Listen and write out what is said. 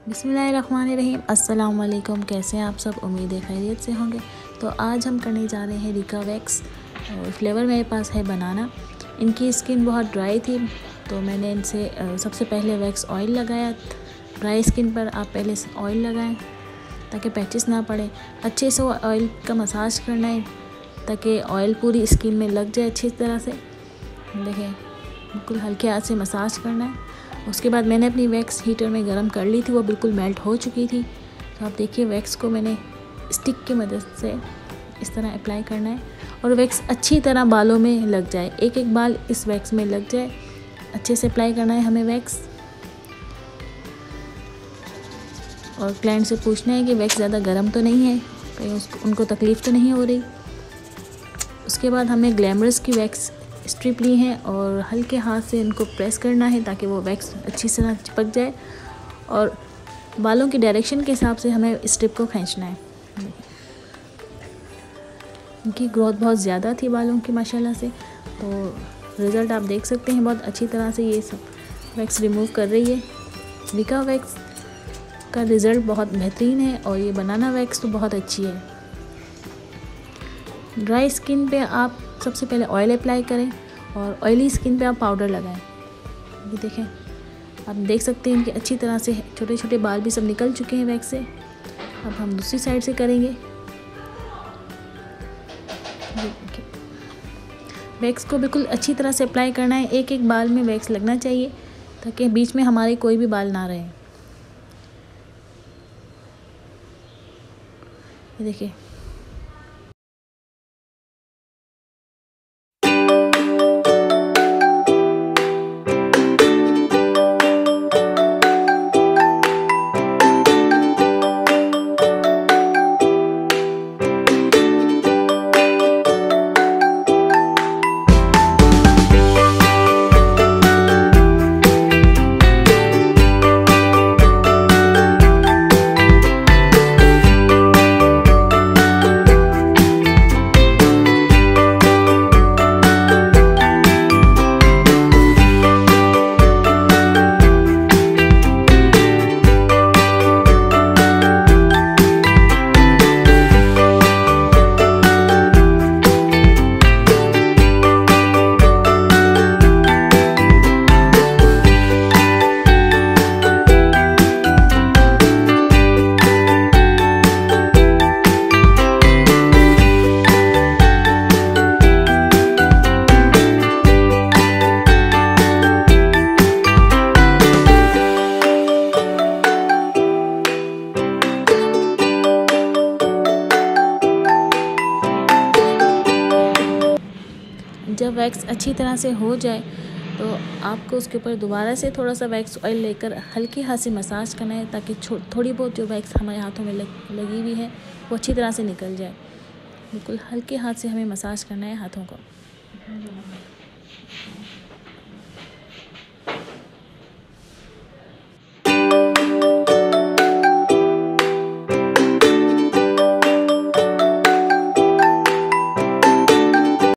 बिस्मिल्लाहिर्रहमानिर्रहीम। अस्सलाम वालेकुम। कैसे हैं आप सब? उम्मीद है खैरियत से होंगे। तो आज हम करने जा रहे हैं रिका वैक्स और फ्लेवर मेरे पास है बनाना। इनकी स्किन बहुत ड्राई थी तो मैंने इनसे सबसे पहले वैक्स ऑयल लगाया। ड्राई स्किन पर आप पहले ऑयल लगाएं ताकि पैचेस ना पड़े। अच्छे से ऑयल का मसाज करना है ताकि ऑयल पूरी स्किन में लग जाए अच्छी तरह से। देखें, बिल्कुल हल्के हाथ से मसाज करना है। उसके बाद मैंने अपनी वैक्स हीटर में गरम कर ली थी, वो बिल्कुल मेल्ट हो चुकी थी। तो आप देखिए, वैक्स को मैंने स्टिक की मदद से इस तरह अप्लाई करना है और वैक्स अच्छी तरह बालों में लग जाए। एक एक बाल इस वैक्स में लग जाए, अच्छे से अप्लाई करना है हमें वैक्स। और क्लाइंट से पूछना है कि वैक्स ज़्यादा गर्म तो नहीं है, कहीं उनको तकलीफ़ तो नहीं हो रही। उसके बाद हमने ग्लैमरस की वैक्स स्ट्रिप ली है और हल्के हाथ से इनको प्रेस करना है ताकि वो वैक्स अच्छी तरह चिपक जाए और बालों की डायरेक्शन के हिसाब से हमें स्ट्रिप को खींचना है। इनकी ग्रोथ बहुत ज़्यादा थी बालों की माशाल्लाह से, तो रिज़ल्ट आप देख सकते हैं। बहुत अच्छी तरह से ये सब वैक्स रिमूव कर रही है। रिका वैक्स का रिज़ल्ट बहुत बेहतरीन है और ये बनाना वैक्स तो बहुत अच्छी है। ड्राई स्किन पे आप सबसे पहले ऑयल अप्लाई करें और ऑयली स्किन पे आप पाउडर लगाएं। ये देखें, आप देख सकते हैं इनके अच्छी तरह से छोटे छोटे बाल भी सब निकल चुके हैं वैक्स से। अब हम दूसरी साइड से करेंगे। वैक्स को बिल्कुल अच्छी तरह से अप्लाई करना है। एक एक बाल में वैक्स लगना चाहिए ताकि बीच में हमारे कोई भी बाल ना रहे। ये देखिए, जब वैक्स अच्छी तरह से हो जाए तो आपको उसके ऊपर दोबारा से थोड़ा सा वैक्स ऑयल लेकर हल्के हाथ से मसाज करना है ताकि थोड़ी बहुत जो वैक्स हमारे हाथों में लगी हुई है वो अच्छी तरह से निकल जाए। बिल्कुल हल्के हाथ से हमें मसाज करना है हाथों को।